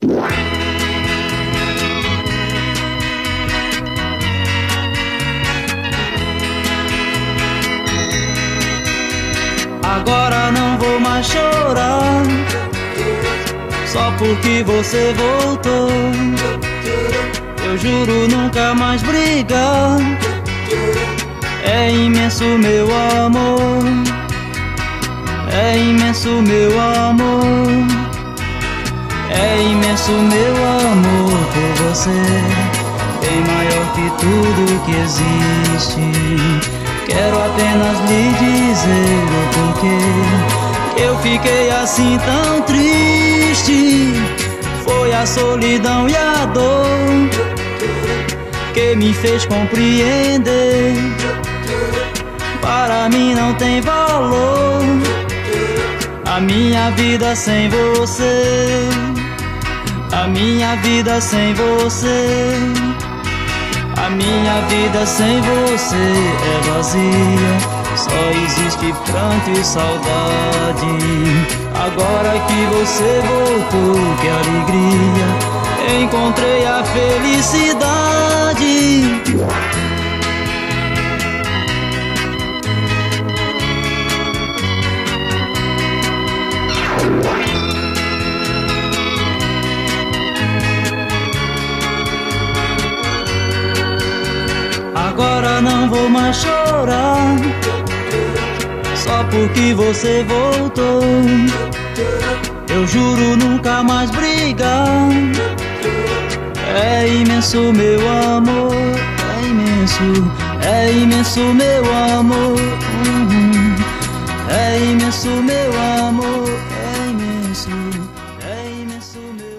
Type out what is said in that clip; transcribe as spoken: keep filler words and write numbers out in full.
Agora não vou mais chorar, só porque você voltou. Eu juro nunca mais brigar. É imenso meu amor, é imenso meu amor, é imenso meu amor por você, bem maior que tudo que existe. Quero apenas lhe dizer o porquê que eu fiquei assim tão triste. Foi a solidão e a dor que me fez compreender. Para mim não tem valor a minha vida sem você, a minha vida sem você. A minha vida sem você é vazia, só existe pranto e saudade. Agora que você voltou, que alegria, encontrei a felicidade. Agora não vou mais chorar, só porque você voltou. Eu juro nunca mais brigar. É imenso meu amor, é imenso, é imenso meu amor. Uhum. É imenso meu amor, é imenso, é imenso meu